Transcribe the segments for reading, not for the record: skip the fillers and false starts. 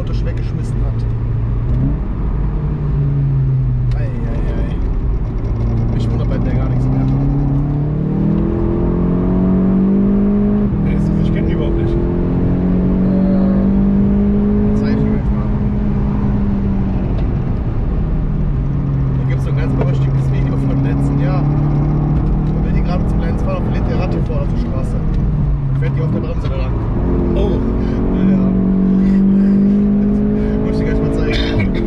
automatisch weggeschmissen hat. Eieiei. Mich wundert bei der gar nichts mehr. Ich kenne die überhaupt nicht. Zeig ich euch mal. Da gibt es so ein ganz berüchtigtes Video von letzten Jahr. Da will die gerade zum Lenz fahren und verliert die Ratte vor auf der Straße. Dann fährt die auf der Bremse da lang. Oh. Ja. Muss ich gleich mal zeigen.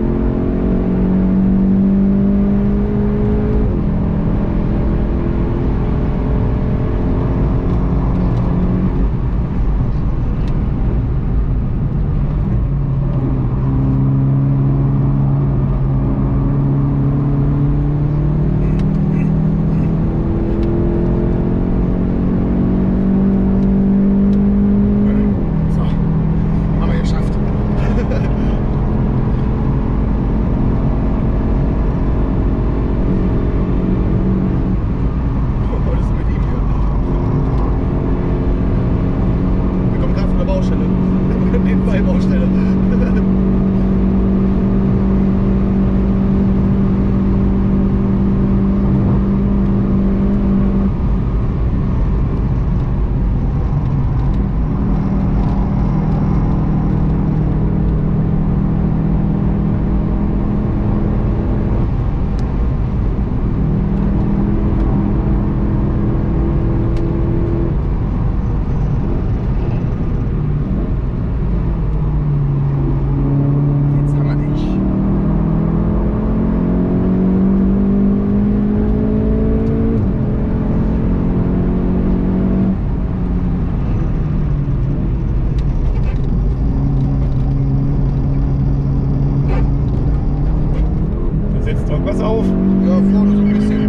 Was auf? Ja, vorne so ein bisschen.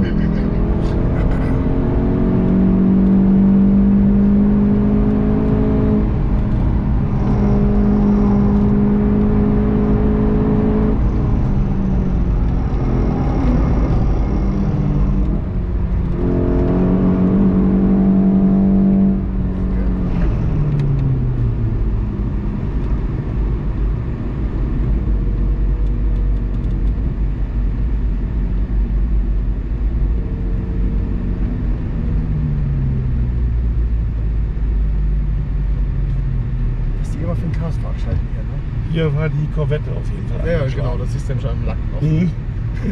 Für den Cars-Park schalten hier, ne? Hier war die Corvette auf jeden Fall. Ja, genau, das ist nämlich am Lack noch. Mhm. Was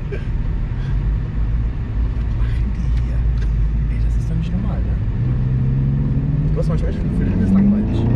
machen die hier? Ey, das ist doch nicht normal, ne? Du hast manchmal echt ein Gefühl, das ist langweilig.